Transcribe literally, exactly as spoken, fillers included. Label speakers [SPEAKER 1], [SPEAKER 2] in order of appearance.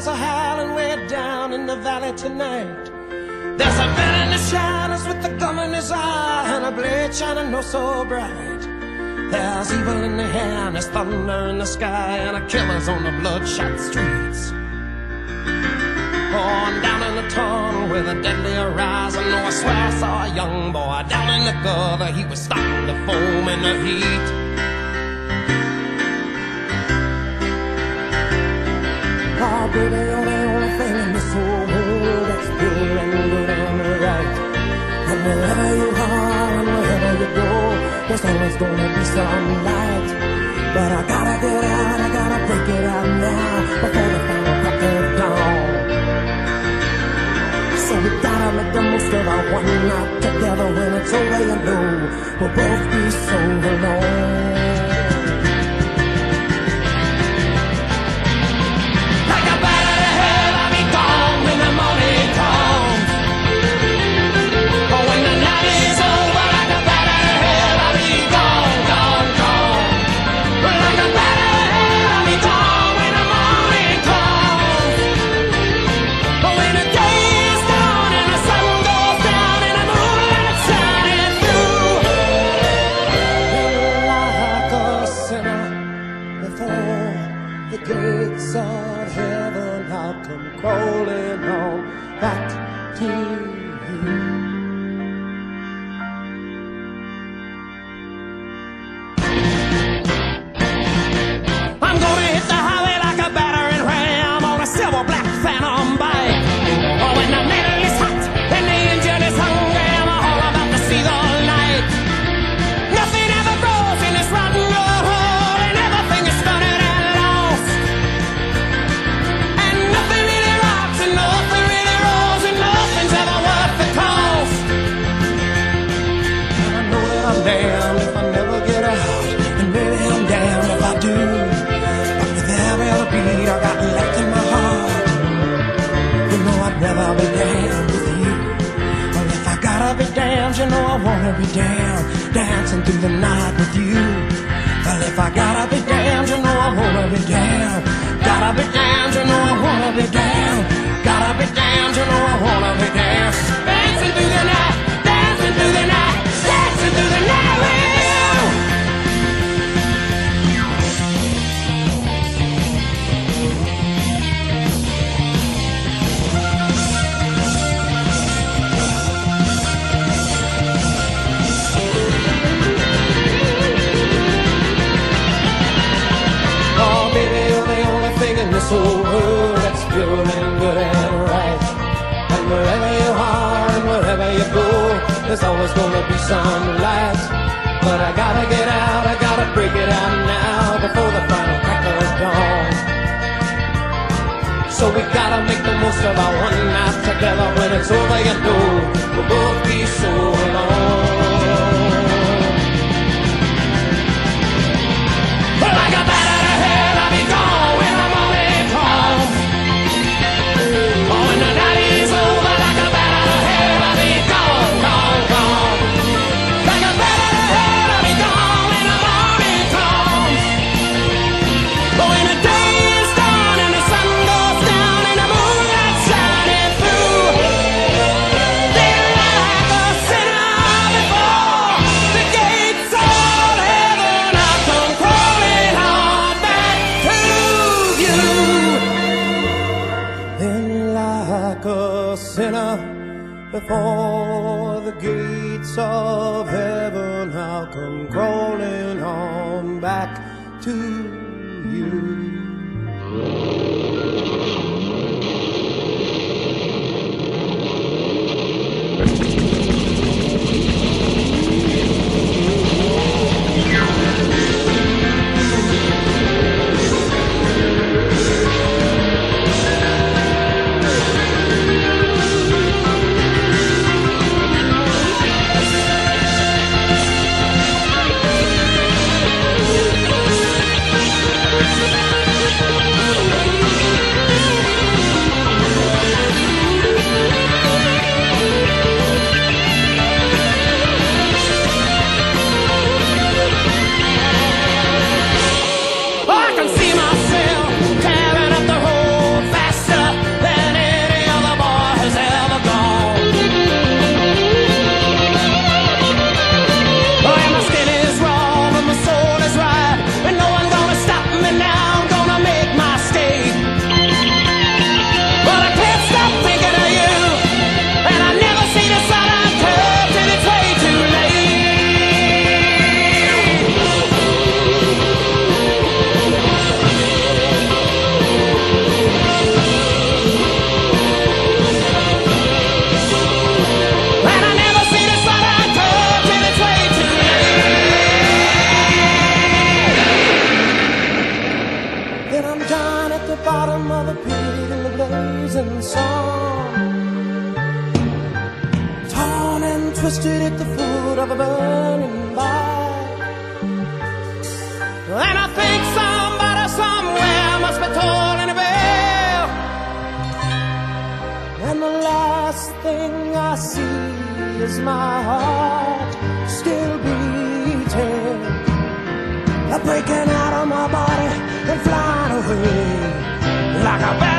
[SPEAKER 1] stars are howling way down in the valley tonight. There's a man in the shadows with a gun in his eye and a blade shining oh so bright. There's evil in the air and there's thunder in the sky and a killer's on the bloodshot streets. Oh, and down in the tunnel with a deadly horizon, oh, I swear I saw a young boy down in the gutter. He was starting to foam in the heat. Oh, baby, you're the only thing in this whole world that's pure and good and right. And wherever you are and wherever you go, there's always gonna be some light. But I gotta get out, I gotta break it out now before the final crack of dawn. So we gotta make the most of our one night together. When it's over, you know we'll both be so alone. Like a bat out of hell, I'll be gone when the morning comes. But when the night is over, like a bat out of hell, I'll be gone, gone, gone. But like a bat out of hell, I'll be gone when the morning comes. But when the day is done and the sun goes down and the moonlight shining through, like a sinner before the gates of heaven, I'll come crawling on back to you. I'm gonna hit the highway like a battering ram on a silver black phantom bike. Oh, when the metal is hot and the engine is hungry, I'm all about to see the light. Nothing ever grows in this rotten road, and everything is stunted and lost. And nothing really rocks, and nothing really rolls, and nothing's ever worth the cost. And I know that I'm damned if I never get out, and maybe I'm damned if I do. But with every other beat I got left in my heart, you know I'd rather be damned with you. Well, if I gotta be damned, you know I wanna be damned, dancing through the night with you. Well, if I gotta be damned, you know I wanna be damned. Gotta be damned, you know I wanna be damned. Gotta be damned, you know I wanna be damned. Dancing through the night, dancing through the night, dancing through the night with you. Oh, baby, you're the only thing in this whole world that's pure and good and right. And wherever you are and wherever you go, there's always gonna be some light. But I gotta get out, I gotta break it out now before the final crack of dawn. So we gotta make the most of our one night together. When it's over, you know we'll both be so alone. Well, like a bat out of hell, I'll be gone when the morning comes. Oh, when the night is over, like a bat out of hell, I'll be gone, gone, gone. Like a bat out of hell, I'll be gone when the morning comes. But when the day is done and the sun goes down and the moonlight shining through, then like a sinner before the gates of heaven, I'll come crawling on back to you. Then like a sinner before the gates of heaven, I'll come crawling on back to you.
[SPEAKER 2] We'll be right back.
[SPEAKER 1] twisted at the foot of a burning bar. And I think somebody somewhere must be tolling a bell. And the last thing I see is my heart still beating, breaking out of my body and flying away like a bat.